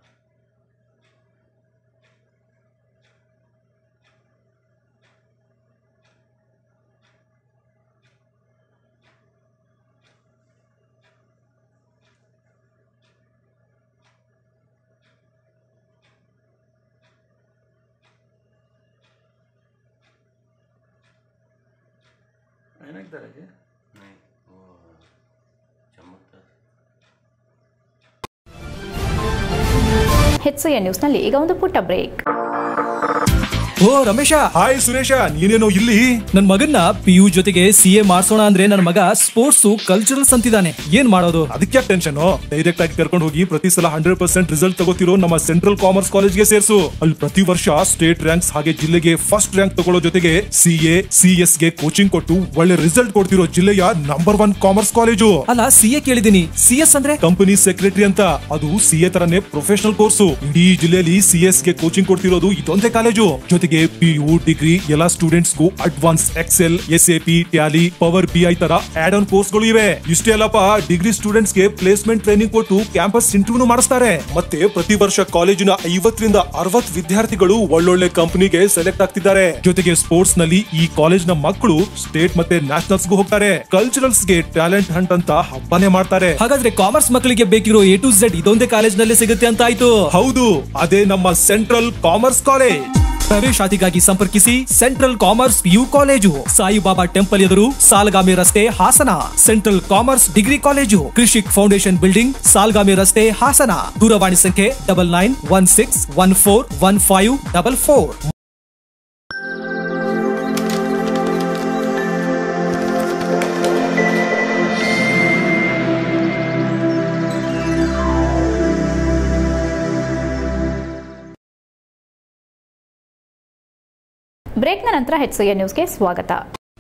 ಏನಾಗ್ತಾರೆ नहीं वो चमकता ಹೆಚ್ಸಿಎನ್ ನ್ಯೂಸ್ನಲ್ಲಿ ಈಗ ಒಂದು ಪುಟ್ಟ ಬ್ರೇಕ್. ಓ ರಮೇಶ. ಹಾಯ್ ಸುರೇಶ, ನೀನೇನೋ ಇಲ್ಲಿ? ನನ್ ಮಗನ್ನ ಪಿ ಯು ಜೊತೆಗೆ ಸಿ ಎ ಮಾಡ್ಸೋಣ ಅಂದ್ರೆ ನನ್ನ ಮಗ ಸ್ಪೋರ್ಟ್ಸ್ ಕಲ್ಚರಲ್ಸ್ ಅಂತಿದ್ದಾನೆ. ಏನ್ ಮಾಡೋದು? ಅದಕ್ಕೆ ಟೆನ್ಷನ್. ಡೈರೆಕ್ಟ್ ಆಗಿ ಕರ್ಕೊಂಡು ಹೋಗಿ ಪ್ರತಿ ಸಲ ಹಂಡ್ರೆಡ್ ಪರ್ಸೆಂಟ್ ರಿಸಲ್ಟ್ ತಗೋತಿರೋ ನಮ್ಮ ಸೆಂಟ್ರಲ್ ಕಾಮರ್ಸ್ ಕಾಲೇಜ್ಗೆ ಸೇರ್ಸು. ಅಲ್ಲಿ ಪ್ರತಿ ವರ್ಷ ಸ್ಟೇಟ್ ರ್ಯಾಂಕ್ಸ್ ಹಾಗೆ ಜಿಲ್ಲೆಗೆ ಫಸ್ಟ್ ರ್ಯಾಂಕ್ ತಗೊಳ್ಳೋ ಜೊತೆಗೆ ಸಿ ಎ ಸಿ ಎಸ್ ಗೆ ಕೋಚಿಂಗ್ ಕೊಟ್ಟು ಒಳ್ಳೆ ರಿಸಲ್ಟ್ ಕೊಡ್ತಿರೋ ಜಿಲ್ಲೆಯ ನಂಬರ್ ಒನ್ ಕಾಮರ್ಸ್ ಕಾಲೇಜು. ಅಲ್ಲ ಸಿ ಎ ಕೇಳಿದೀನಿ, ಸಿ ಎಸ್ ಅಂದ್ರೆ ಕಂಪನಿ ಸೆಕ್ರೆಟರಿ ಅಂತ. ಅದು ಸಿ ಎ ತರನೇ ಪ್ರೊಫೆಷನಲ್ ಕೋರ್ಸು. ಇಡೀ ಜಿಲ್ಲೆಯಲ್ಲಿ ಸಿ ಎಸ್ ಗೆ ಕೋಚಿಂಗ್ ಕೊಡ್ತಿರೋದು ಇದೊಂದೇ ಕಾಲೇಜು. ಜೊತೆಗೆ ಪಿ ಯು ಡಿಗ್ರಿ ಎಲ್ಲ ಸ್ಟೂಡೆಂಟ್ಸ್ ಗೂ advance excel, S A P, tally, power B I ತರ ಆಡ್ ಆನ್ ಕೋರ್ಸ್ ಗಳು ಇವೆ. ಇಷ್ಟೇ ಅಲ್ಲಪ್ಪ, ಡಿಗ್ರಿ ಸ್ಟೂಡೆಂಟ್ಸ್ ಗೆ ಪ್ಲೇಸ್ಮೆಂಟ್ ಟ್ರೈನಿಂಗ್ ಕೊಟ್ಟು ಕ್ಯಾಂಪಸ್ ಇಂಟರ್ವ್ಯೂ ಮಾಡಿಸ್ತಾರೆ. ಮತ್ತೆ ಪ್ರತಿ ವರ್ಷ ಕಾಲೇಜಿನ ಐವತ್ತರಿಂದ ಅರವತ್ತು ವಿದ್ಯಾರ್ಥಿಗಳು ಒಳ್ಳೊಳ್ಳೆ ಕಂಪನಿಗೆ ಸೆಲೆಕ್ಟ್ ಆಗ್ತಿದ್ದಾರೆ. ಜೊತೆಗೆ ಸ್ಪೋರ್ಟ್ಸ್ ನಲ್ಲಿ ಈ ಕಾಲೇಜ್ ನ ಮಕ್ಕಳು ಸ್ಟೇಟ್ ಮತ್ತೆ ನ್ಯಾಷನಲ್ಸ್ ಗೂ ಹೋಗ್ತಾರೆ. ಕಲ್ಚರಲ್ಸ್ ಗೆ ಟ್ಯಾಲೆಂಟ್ ಹಂಟ್ ಅಂತ ಹಬ್ಬನೇ ಮಾಡ್ತಾರೆ. ಹಾಗಾದ್ರೆ ಕಾಮರ್ಸ್ ಮಕ್ಕಳಿಗೆ ಬೇಕಿರೋ ಎ ಟು ಝೆಡ್ ಇದೊಂದೇ ಕಾಲೇಜ್ ನಲ್ಲಿ ಸಿಗುತ್ತೆ ಅಂತ ಆಯ್ತು. ಹೌದು, ಅದೇ ನಮ್ಮ ಸೆಂಟ್ರಲ್ ಕಾಮರ್ಸ್ ಕಾಲೇಜ್. ಪ್ರವೇಶಾತಿಗಾಗಿ ಸಂಪರ್ಕಿಸಿ central commerce U college, Saibaba temple ಎದುರು, ಸಾಲಗಾಮಿ ರಸ್ತೆ, Hassan. Central commerce degree college, Krishik foundation building, Salagame ರಸ್ತೆ, ಹಾಸನ. ದೂರವಾಣಿ ಸಂಖ್ಯೆ double nine one six one four one five double four. ಬ್ರೇಕ್ನ ನಂತರ ಹೆಚ್ಸಿಎನ್ ನ್ಯೂಸ್ಗೆ ಸ್ವಾಗತ.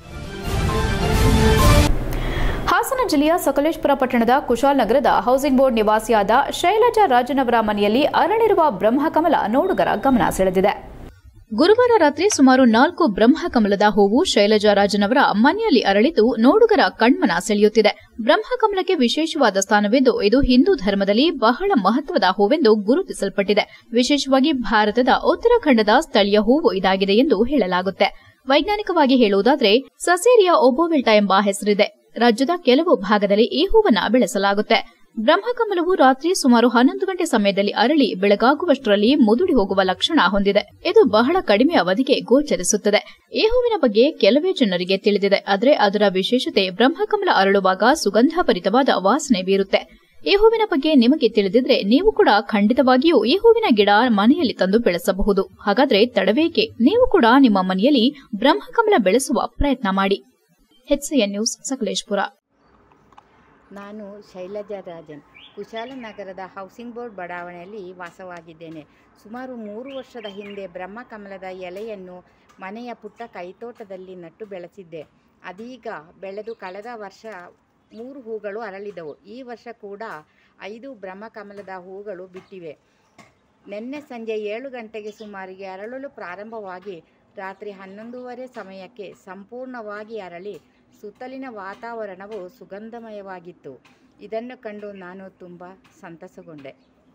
ಹಾಸನ ಜಿಲ್ಲೆಯ ಸಕಲೇಶಪುರ ಪಟ್ಟಣದ ಕುಶಾಲನಗರದ ಹೌಸಿಂಗ್ ಬೋರ್ಡ್ ನಿವಾಸಿಯಾದ ಶೈಲಜಾ ರಾಜನವರ ಮನೆಯಲ್ಲಿ ಅರಳಿರುವ ಬ್ರಹ್ಮಕಮಲ ನೋಡುಗರ ಗಮನ ಸೆಳೆದಿದೆ. ಗುರುವಾರ ರಾತ್ರಿ ಸುಮಾರು ನಾಲ್ಕು ಬ್ರಹ್ಮಕಮಲದ ಹೂವು ಶೈಲಜಾ ರಾಜನವರ ಮನೆಯಲ್ಲಿ ಅರಳಿದ್ದು ನೋಡುಗರ ಕಣ್ಮನ ಸೆಳೆಯುತ್ತಿದೆ. ಬ್ರಹ್ಮಕಮಲಕ್ಕೆ ವಿಶೇಷವಾದ ಸ್ಥಾನವಿದ್ದು ಇದು ಹಿಂದೂ ಧರ್ಮದಲ್ಲಿ ಬಹಳ ಮಹತ್ವದ ಹೂವೆಂದು ಗುರುತಿಸಲ್ಪಟ್ಟಿದೆ. ವಿಶೇಷವಾಗಿ ಭಾರತದ ಉತ್ತರಾಖಂಡದ ಸ್ಥಳೀಯ ಹೂವು ಇದಾಗಿದೆ ಎಂದು ಹೇಳಲಾಗುತ್ತೆ. ವೈಜ್ಞಾನಿಕವಾಗಿ ಹೇಳುವುದಾದರೆ ಸಸೇರಿಯಾ ಒಬೋವಿಲ್ಟಾ ಎಂಬ ಹೆಸರಿದೆ. ರಾಜ್ಯದ ಕೆಲವು ಭಾಗದಲ್ಲಿ ಈ ಹೂವನ್ನ ಬೆಳೆಸಲಾಗುತ್ತೆ. ಬ್ರಹ್ಮಕಮಲವು ರಾತ್ರಿ ಸುಮಾರು ಹನ್ನೊಂದು ಗಂಟೆ ಸಮಯದಲ್ಲಿ ಅರಳಿ ಬೆಳಗಾಗುವಷ್ಟರಲ್ಲಿ ಮುದುಡಿ ಹೋಗುವ ಲಕ್ಷಣ ಹೊಂದಿದೆ. ಇದು ಬಹಳ ಕಡಿಮೆ ಅವಧಿಗೆ ಗೋಚರಿಸುತ್ತದೆ. ಈ ಹೂವಿನ ಬಗ್ಗೆ ಕೆಲವೇ ಜನರಿಗೆ ತಿಳಿದಿದೆ. ಆದರೆ ಅದರ ವಿಶೇಷತೆ ಬ್ರಹ್ಮಕಮಲ ಅರಳುವಾಗ ಸುಗಂಧಭರಿತವಾದ ವಾಸನೆ ಬೀರುತ್ತೆ. ಈ ಹೂವಿನ ಬಗ್ಗೆ ನಿಮಗೆ ತಿಳಿದಿದ್ರೆ ನೀವು ಕೂಡ ಖಂಡಿತವಾಗಿಯೂ ಈ ಹೂವಿನ ಗಿಡ ಮನೆಯಲ್ಲಿ ತಂದು ಬೆಳೆಸಬಹುದು. ಹಾಗಾದ್ರೆ ತಡವೇಕೆ? ನೀವು ಕೂಡ ನಿಮ್ಮ ಮನೆಯಲ್ಲಿ ಬ್ರಹ್ಮಕಮಲ ಬೆಳೆಸುವ ಪ್ರಯತ್ನ ಮಾಡಿ. HCN news, Sakleshpur. ನಾನು ಶೈಲಜಾ ರಾಜನ್, ಕುಶಾಲನಗರದ ಹೌಸಿಂಗ್ ಬೋರ್ಡ್ ಬಡಾವಣೆಯಲ್ಲಿ ವಾಸವಾಗಿದ್ದೇನೆ. ಸುಮಾರು ಮೂರು ವರ್ಷದ ಹಿಂದೆ ಬ್ರಹ್ಮಕಮಲದ ಎಲೆಯನ್ನು ಮನೆಯ ಪುಟ್ಟ ಕೈತೋಟದಲ್ಲಿ ನಟ್ಟು ಬೆಳೆಸಿದ್ದೆ. ಅದೀಗ ಬೆಳೆದು ಕಳೆದ ವರ್ಷ ಮೂರು ಹೂಗಳು ಅರಳಿದವು. ಈ ವರ್ಷ ಕೂಡ ಐದು ಬ್ರಹ್ಮಕಮಲದ ಹೂಗಳು ಬಿಟ್ಟಿವೆ. ನಿನ್ನೆ ಸಂಜೆ ಏಳು ಗಂಟೆಗೆ ಸುಮಾರಿಗೆ ಅರಳಲು ಪ್ರಾರಂಭವಾಗಿ ರಾತ್ರಿ ಹನ್ನೊಂದೂವರೆ ಸಮಯಕ್ಕೆ ಸಂಪೂರ್ಣವಾಗಿ ಅರಳಿ ಸುತ್ತಲಿನ ವಾತಾವರಣವು ಸುಗಂಧಮಯವಾಗಿತ್ತು. ಇದನ್ನು ಕಂಡು ನಾನು ತುಂಬ ಸಂತಸಗೊಂಡೆ.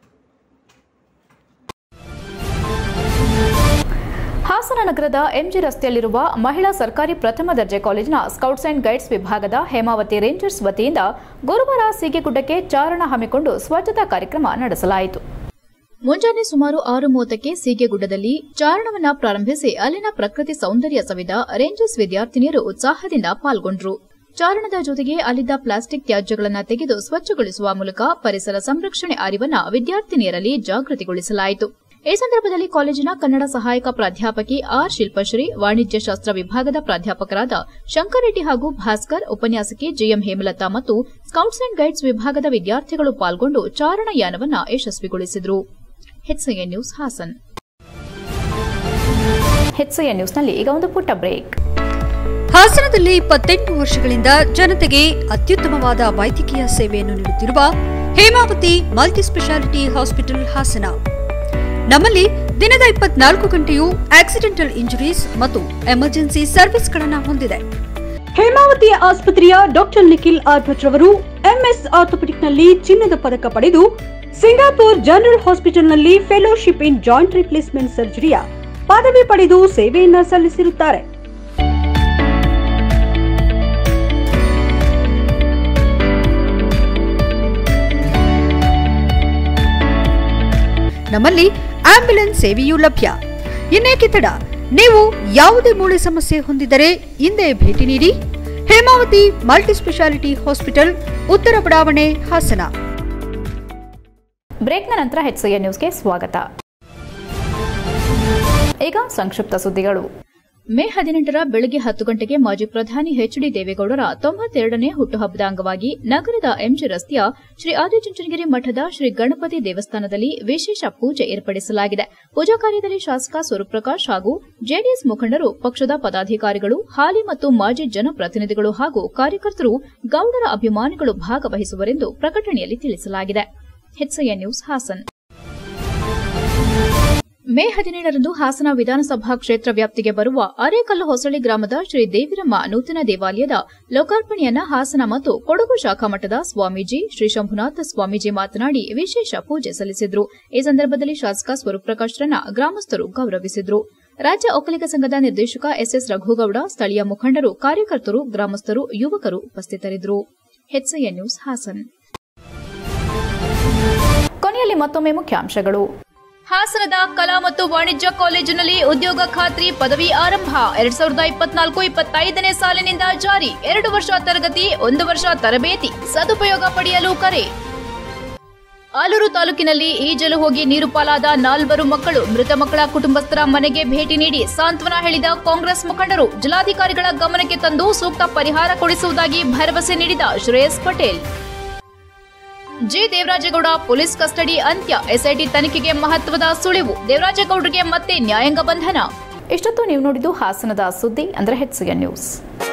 ಹಾಸನ ನಗರದ ಎಂಜಿ ರಸ್ತೆಯಲ್ಲಿರುವ ಮಹಿಳಾ ಸರ್ಕಾರಿ ಪ್ರಥಮ ದರ್ಜೆ ಕಾಲೇಜಿನ ಸ್ಕೌಟ್ಸ್ ಅಂಡ್ ಗೈಡ್ಸ್ ವಿಭಾಗದ ಹೇಮಾವತಿ ರೇಂಜರ್ಸ್ ವತಿಯಿಂದ ಗುರುವಾರ ಸೀಗೆಗುಡ್ಡಕ್ಕೆ ಚಾರಣ ಹಮ್ಮಿಕೊಂಡು ಸ್ವಚ್ಛತಾ ಕಾರ್ಯಕ್ರಮ ನಡೆಸಲಾಯಿತು. ಮುಂಜಾನೆ ಸುಮಾರು ಆರು ಮೂವತ್ತಕ್ಕೆ ಸೀಗೆಗುಡ್ಡದಲ್ಲಿ ಚಾರಣವನ್ನ ಪ್ರಾರಂಭಿಸಿ ಅಲ್ಲಿನ ಪ್ರಕೃತಿ ಸೌಂದರ್ಯ ಸವಿದ ರೇಂಜರ್ಸ್ ವಿದ್ಯಾರ್ಥಿನಿಯರು ಉತ್ಸಾಹದಿಂದ ಪಾಲ್ಗೊಂಡರು. ಚಾರಣದ ಜೊತೆಗೆ ಅಲ್ಲಿದ್ದ ಪ್ಲಾಸ್ಟಿಕ್ ತ್ಯಾಜ್ಯಗಳನ್ನು ತೆಗೆದು ಸ್ವಚ್ಛಗೊಳಿಸುವ ಮೂಲಕ ಪರಿಸರ ಸಂರಕ್ಷಣೆ ಅರಿವನ್ನ ವಿದ್ಯಾರ್ಥಿನಿಯರಲ್ಲಿ ಜಾಗೃತಿಗೊಳಿಸಲಾಯಿತು. ಈ ಸಂದರ್ಭದಲ್ಲಿ ಕಾಲೇಜಿನ ಕನ್ನಡ ಸಹಾಯಕ ಪ್ರಾಧ್ಯಾಪಕಿ ಆರ್ ಶಿಲ್ಪಶ್ರೀ, ವಾಣಿಜ್ಯಶಾಸ್ತ್ರ ವಿಭಾಗದ ಪ್ರಾಧ್ಯಾಪಕರಾದ ಶಂಕರರೆಡ್ಡಿ ಹಾಗೂ ಭಾಸ್ಕರ್, ಉಪನ್ಯಾಸಕಿ ಜಿಎಂ ಹೇಮಲತಾ ಮತ್ತು ಸ್ಕೌಟ್ಸ್ ಅಂಡ್ ಗೈಡ್ಸ್ ವಿಭಾಗದ ವಿದ್ಯಾರ್ಥಿಗಳು ಪಾಲ್ಗೊಂಡು ಚಾರಣಯಾನವನ್ನು ಯಶಸ್ವಿಗೊಳಿಸಿದರು. HCN news, Hassan. ಹೆಚ್ಸಿಎನ್ ನ್ಯೂಸ್ನಲ್ಲಿ ಈಗ ಒಂದು ಪುಟ್ಟ ಬ್ರೇಕ್. ಹಾಸನದಲ್ಲಿ ಇಪ್ಪತ್ತೆಂಟು ವರ್ಷಗಳಿಂದ ಜನತೆಗೆ ಅತ್ಯುತ್ತಮವಾದ ವೈದ್ಯಕೀಯ ಸೇವೆಯನ್ನು ನೀಡುತ್ತಿರುವ Hemavathi multi speciality hospital Hassan ನಮ್ಮಲ್ಲಿ ದಿನದ ಇಪ್ಪತ್ನಾಲ್ಕು ಗಂಟೆಯೂ ಆಕ್ಸಿಡೆಂಟಲ್ ಇಂಜುರೀಸ್ ಮತ್ತು ಎಮರ್ಜೆನ್ಸಿ ಸರ್ವಿಸ್ಗಳನ್ನು ಹೊಂದಿದೆ. ಹೇಮಾವತಿ ಆಸ್ಪತ್ರೆಯ ಡಾಕ್ಟರ್ ನಿಖಿಲ್ ಆರ್ ಭಟ್ ರವರು ಎಂಎಸ್ ಆರ್ಥೋಪೆಡಿಕ್ನಲ್ಲಿ ಚಿನ್ನದ ಪದಕ ಪಡೆದು ಸಿಂಗಾಪುರ್ ಜನರಲ್ ಹಾಸ್ಪಿಟಲ್ನಲ್ಲಿ ಫೆಲೋಶಿಪ್ ಇನ್ ಜಾಯಿಂಟ್ ರಿಪ್ಲೇಸ್ಮೆಂಟ್ ಸರ್ಜರಿಯ ಪದವಿ ಪಡೆದು ಸೇವೆಯನ್ನ ಸಲ್ಲಿಸಿರುತ್ತಾರೆ. ನಮ್ಮಲ್ಲಿ ಆಂಬ್ಯುಲೆನ್ಸ್ ಸೇವೆಯೂ ಲಭ್ಯ. ಇನ್ನೇಕೆ ತಡ? ನೀವು ಯಾವುದೇ ಮೂಳೆ ಸಮಸ್ಯೆ ಹೊಂದಿದರೆ ಹಿಂದೆ ಭೇಟಿ ನೀಡಿ. ಹೇಮಾವತಿ ಮಲ್ಟಿ ಸ್ಪೆಷಾಲಿಟಿ ಹಾಸ್ಪಿಟಲ್, ಉತ್ತರ ಬಡಾವಣೆ, ಹಾಸನ. ಬ್ರೇಕ್ನ ನಂತರ ಹೆಚ್ಸಿಎ ನ್ಯೂಸ್ಗೆ ಸ್ವಾಗತ. ಈಗ ಸಂಕ್ಷಿಪ್ತ ಸುದ್ದಿಗಳು. ಮೇ ಹದಿನೆಂಟರ ಬೆಳಗ್ಗೆ ಹತ್ತು ಗಂಟೆಗೆ ಮಾಜಿ ಪ್ರಧಾನಿ ಎಚ್ ಡಿ ದೇವೇಗೌಡರ ತೊಂಬತ್ತೆರಡನೇ ಹುಟ್ಟುಹಬ್ಬದ ಅಂಗವಾಗಿ ನಗರದ ಎಂಜಿ ರಸ್ತೆಯ ಶ್ರೀ ಆದಿಚುಂಚನಗಿರಿ ಮಠದ ಶ್ರೀ ಗಣಪತಿ ದೇವಸ್ಥಾನದಲ್ಲಿ ವಿಶೇಷ ಪೂಜೆ ಏರ್ಪಡಿಸಲಾಗಿದೆ. ಪೂಜಾ ಕಾರ್ಯದಲ್ಲಿ ಶಾಸಕ ಸ್ವರೂಪ್ರಕಾಶ್ ಹಾಗೂ ಜೆಡಿಎಸ್ ಮುಖಂಡರು, ಪಕ್ಷದ ಪದಾಧಿಕಾರಿಗಳು, ಹಾಲಿ ಮತ್ತು ಮಾಜಿ ಜನಪ್ರತಿನಿಧಿಗಳು ಹಾಗೂ ಕಾರ್ಯಕರ್ತರು, ಗೌಡರ ಅಭಿಮಾನಿಗಳು ಭಾಗವಹಿಸುವರೆಂದು ಪ್ರಕಟಣೆಯಲ್ಲಿ ತಿಳಿಸಲಾಗಿದೆ. HCA news Hassan. ಮೇ ಹದಿನೇಳರಂದು ಹಾಸನ ವಿಧಾನಸಭಾ ಕ್ಷೇತ್ರ ವ್ಯಾಪ್ತಿಗೆ ಬರುವ ಅರೇಕಲ್ಲು ಹೊಸಳ್ಳಿ ಗ್ರಾಮದ ಶ್ರೀ ದೇವಿರಮ್ಮ ನೂತನ ದೇವಾಲಯದ ಲೋಕಾರ್ಪಣೆಯನ್ನ ಹಾಸನ ಮತ್ತು ಕೊಡಗು ಶಾಖಾ ಮಠದ ಸ್ವಾಮೀಜಿ ಶ್ರೀ ಶಂಭುನಾಥ ಸ್ವಾಮೀಜಿ ಮಾತನಾಡಿ ವಿಶೇಷ ಪೂಜೆ ಸಲ್ಲಿಸಿದ್ರು. ಈ ಸಂದರ್ಭದಲ್ಲಿ ಶಾಸಕ ಸ್ವರೂಪ್ರಕಾಶ್ರನ್ನ ಗ್ರಾಮಸ್ಥರು ಗೌರವಿಸಿದ್ರು. ರಾಜ್ಯ ಒಕ್ಕಲಿಗ ಸಂಘದ ನಿರ್ದೇಶಕ ಎಸ್ಎಸ್ ರಘುಗೌಡ, ಸ್ಥಳೀಯ ಮುಖಂಡರು, ಕಾರ್ಯಕರ್ತರು, ಗ್ರಾಮಸ್ಥರು, ಯುವಕರು ಉಪಸ್ಥಿತರಿದ್ದರು. HCA news Hassan. ಕೊನೆಯಲ್ಲಿ ಮತ್ತೊಮ್ಮೆ ಮುಖ್ಯಾಂಶಗಳು. ಹಾಸನದ ಕಲಾ ಮತ್ತು ವಾಣಿಜ್ಯ ಕಾಲೇಜಿನಲ್ಲಿ ಉದ್ಯೋಗ ಖಾತ್ರಿ ಪದವಿ ಆರಂಭ. ಎರಡ್ ಸಾವಿರದ ಇಪ್ಪತ್ನಾಲ್ಕು ಇಪ್ಪತ್ತೈದನೇ ಸಾಲಿನಿಂದ ಜಾರಿ. ಎರಡು ವರ್ಷ ತರಗತಿ, ಒಂದು ವರ್ಷ ತರಬೇತಿ. ಸದುಪಯೋಗ ಪಡೆಯಲು ಕರೆ. ಆಲೂರು ತಾಲೂಕಿನಲ್ಲಿ ಈಜಲು ಹೋಗಿ ನೀರು ಪಾಲಾದ ನಾಲ್ವರು ಮಕ್ಕಳು. ಮೃತ ಮಕ್ಕಳ ಕುಟುಂಬಸ್ಥರ ಮನೆಗೆ ಭೇಟಿ ನೀಡಿ ಸಾಂತ್ವನ ಹೇಳಿದ ಕಾಂಗ್ರೆಸ್ ಮುಖಂಡರು. ಜಿಲ್ಲಾಧಿಕಾರಿಗಳ ಗಮನಕ್ಕೆ ತಂದು ಸೂಕ್ತ ಪರಿಹಾರ ಕೊಡಿಸುವುದಾಗಿ ಭರವಸೆ ನೀಡಿದ Shreyas Patel. G Devarajegowda police custody ಅಂತ್ಯ. ಎಸ್ಐಟಿ ತನಿಖೆಗೆ ಮಹತ್ವದ ಸುಳಿವು. ದೇವರಾಜೇಗೌಡರಿಗೆ ಮತ್ತೆ ನ್ಯಾಯಾಂಗ ಬಂಧನ. ಇಷ್ಟೊತ್ತು ನೀವು ನೋಡಿದ್ದು ಹಾಸನದ ಸುದ್ದಿ ಅಂದ್ರೆ ಹೆಚ್ಸಿಎ ನ್ಯೂಸ್.